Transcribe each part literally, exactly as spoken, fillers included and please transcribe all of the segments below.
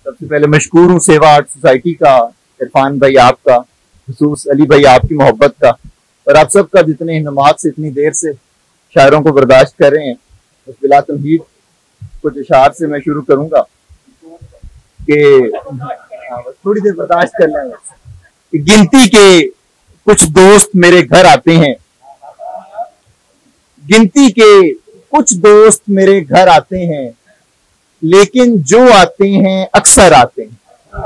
सबसे पहले मशकूर हूँ सेवा आर्ट सोसाइटी का, इरफान भाई आपका, खसूस अली भाई आपकी मोहब्बत का, और आप सबका जितने हिम्मत से इतनी देर से शायरों को बर्दाश्त कर रहे हैं। उस बिला तमहीद कुछ इशार से मैं शुरू करूंगा कि थोड़ी देर बर्दाश्त कर लेंगे। गिनती के कुछ दोस्त मेरे घर आते हैं, गिनती के कुछ दोस्त मेरे घर आते हैं, लेकिन जो आते हैं अक्सर आते हैं।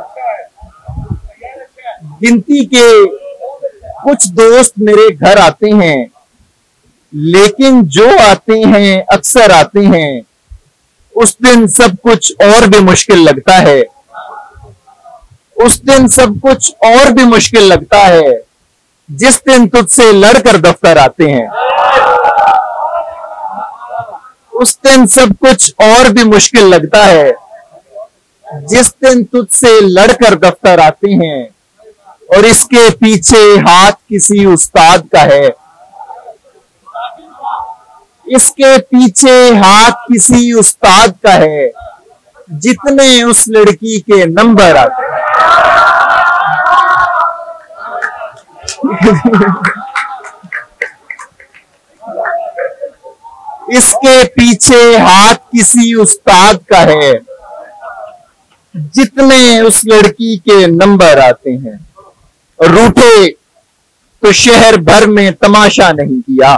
गिनती के कुछ दोस्त मेरे घर आते हैं, लेकिन जो आते हैं अक्सर आते हैं। उस दिन सब कुछ और भी मुश्किल लगता है, उस दिन सब कुछ और भी मुश्किल लगता है, जिस दिन तुझसे लड़कर दफ्तर आते हैं। उस दिन सब कुछ और भी मुश्किल लगता है, जिस दिन तुझसे लड़कर दफ्तर आते हैं। और इसके पीछे हाथ किसी उस्ताद का है, इसके पीछे हाथ किसी उस्ताद का है, जितने उस लड़की के नंबर आते हैं। इसके पीछे हाथ किसी उस्ताद का है, जितने उस लड़की के नंबर आते हैं। रूठे तो शहर भर में तमाशा नहीं किया,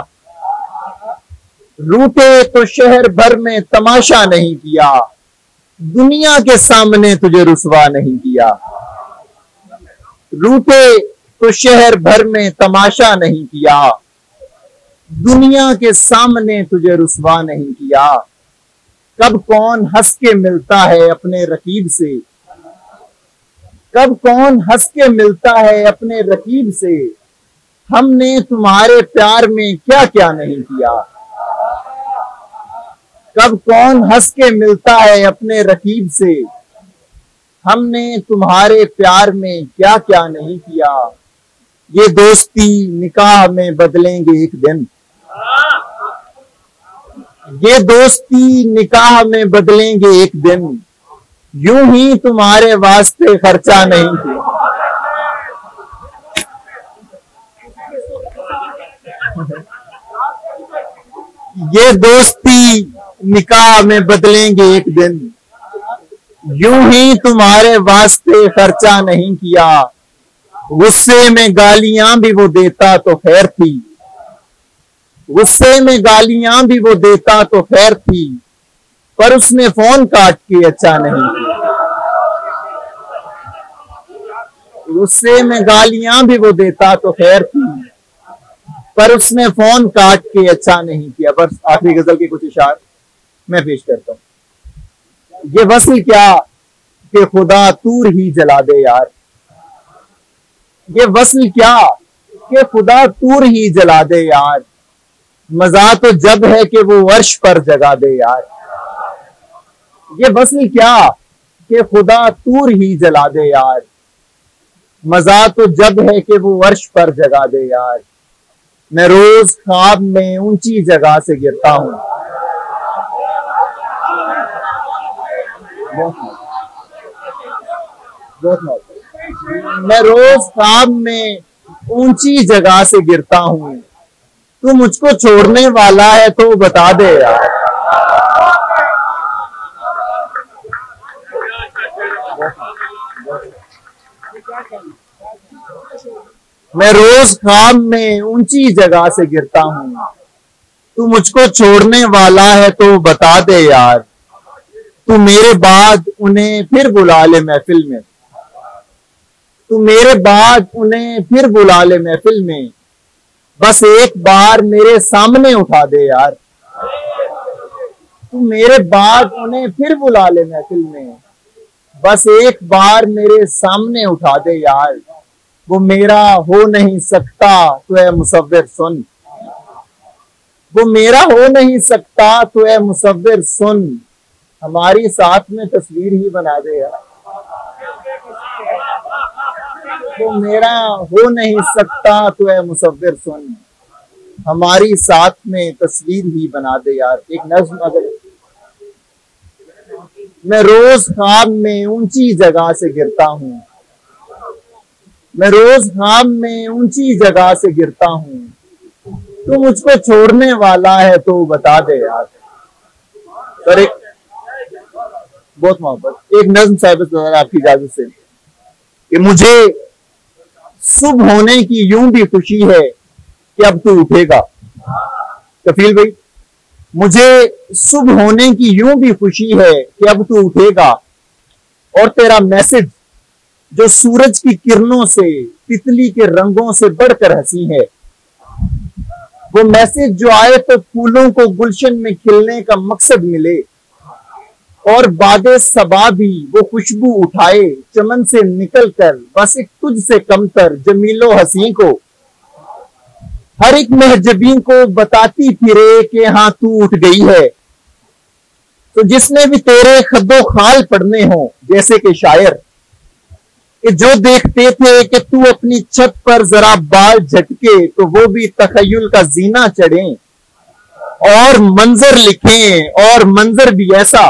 रूठे तो शहर भर में तमाशा नहीं किया, दुनिया के सामने तुझे रुसवा नहीं किया। रूठे तो शहर भर में तमाशा नहीं किया, दुनिया के सामने तुझे रुसवा नहीं किया। कब कौन हंस के मिलता है अपने रकीब से, कब कौन हंस के मिलता है अपने रकीब से, हमने तुम्हारे प्यार में क्या क्या नहीं किया। कब कौन हंस के मिलता है अपने रकीब से, हमने तुम्हारे प्यार में क्या क्या नहीं किया। ये दोस्ती निकाह में बदलेंगे एक दिन, ये दोस्ती निकाह में बदलेंगे एक दिन, यूं ही तुम्हारे वास्ते खर्चा नहीं किया। ये दोस्ती निकाह में बदलेंगे एक दिन, यूं ही तुम्हारे वास्ते खर्चा नहीं किया। गुस्से में गालियां भी वो देता तो खैर थी, गुस्से में गालियां भी वो देता तो खैर थी, पर उसने फोन काट के अच्छा नहीं किया। गुस्से में गालियां भी वो देता तो खैर थी, पर उसने फोन काट के अच्छा नहीं किया। बस आखिरी गजल के कुछ इशार मैं पेश करता हूं। ये वस्ल क्या कि खुदा तूर ही जला दे यार, ये वस्ल क्या कि खुदा तूर ही जला दे यार, मजा तो जब है कि वो अर्श पर जगा दे यार। ये वस्ल क्या कि खुदा तूर ही जला दे यार, मजा तो जब है कि वो अर्श पर जगा दे यार। मैं रोज ख्वाब में ऊंची जगह से गिरता हूं, मैं रोज ख्वाब में ऊंची जगह से गिरता हूं। तू मुझको छोड़ने वाला है तो बता दे यार। मैं रोज ख्वाब में ऊंची जगह से गिरता हूं, तू मुझको छोड़ने वाला है तो बता दे यार। तू मेरे बाद उन्हें फिर बुला ले महफिल में, तू मेरे बाद उन्हें फिर बुला ले महफिल में, बस एक बार मेरे सामने उठा दे यार। तू मेरे बाद उन्हें फिर बुला ले महफिल में, बस एक बार मेरे सामने उठा दे यार। वो मेरा हो नहीं सकता तो ऐ मुसव्विर सुन, वो मेरा हो नहीं सकता तो ऐ मुसव्विर सुन, हमारी साथ में तस्वीर ही बना दे यार। वो मेरा हो नहीं सकता तो ऐ मुसव्विर सुन, हमारी साथ में तस्वीर ही बना दे यार। एक नज्म अगर मैं रोज ख्वाब में ऊंची जगह से गिरता हूं, मैं रोज ख्वाब में ऊंची जगह से गिरता हूं। तू मुझको छोड़ने वाला है तो बता दे यार। पर एक बहुत मोहब्बत एक नज्म साहिब आपकी इजाजत से कि मुझे सुबह होने की यूं भी खुशी है कि अब तू उठेगा। कफील भाई, मुझे सुबह होने की यूं भी खुशी है कि अब तू उठेगा और तेरा मैसेज जो सूरज की किरणों से तितली के रंगों से बढ़कर हंसी है, वो मैसेज जो आए तो फूलों को गुलशन में खिलने का मकसद मिले और बादे सबा भी वो खुशबू उठाए चमन से निकलकर बस एक तुझ से कमतर जमीलो हसी को, हर एक महजबी को बताती फिरे कि हाँ तू उठ गई है। तो जिसने भी तेरे खद्दो खाल पढ़ने हो जैसे कि शायर कि जो देखते थे कि तू अपनी छत पर जरा बाल झटके तो वो भी तखय्युल का जीना चढ़े और मंजर लिखें, और मंजर भी ऐसा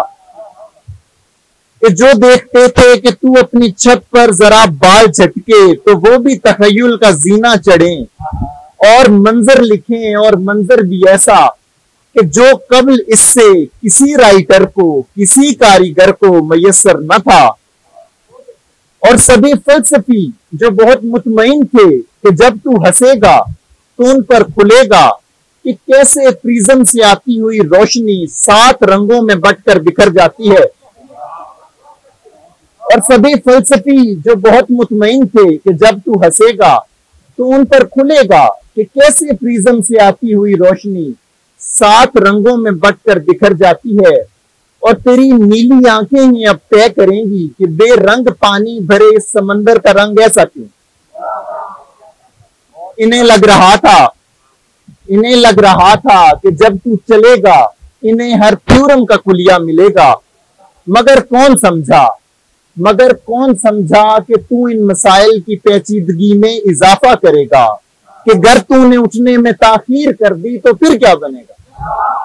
कि जो देखते थे कि तू अपनी छत पर जरा बाल झटके तो वो भी तखय्युल का जीना चढ़े और मंजर लिखें, और मंजर भी ऐसा कि जो कब्ल इससे किसी राइटर को किसी कारीगर को मयसर न था। और सभी फलसफी जो बहुत मुतमईन थे कि जब तू हंसेगा तो उन पर खुलेगा कि कैसे प्रिज्म से आती हुई रोशनी सात रंगों में बंटकर बिखर जाती है। और सभी फलसफी जो बहुत मुतमईन थे कि जब तू हंसेगा तो उन पर खुलेगा कि कैसे प्रिज्म से आती हुई रोशनी सात रंगों में बंटकर बिखर जाती है। और तेरी नीली आंखें ही अब तय करेंगी कि बेरंग पानी भरे इस समंदर का रंग ऐसा क्यों। इन्हें लग रहा था इन्हें लग रहा था कि जब तू चलेगा इन्हें हर प्यूरम का कुलिया मिलेगा, मगर कौन समझा मगर कौन समझा कि तू इन मसाइल की पेचीदगी में इजाफा करेगा कि अगर तूने उठने में ताखीर कर दी तो फिर क्या बनेगा।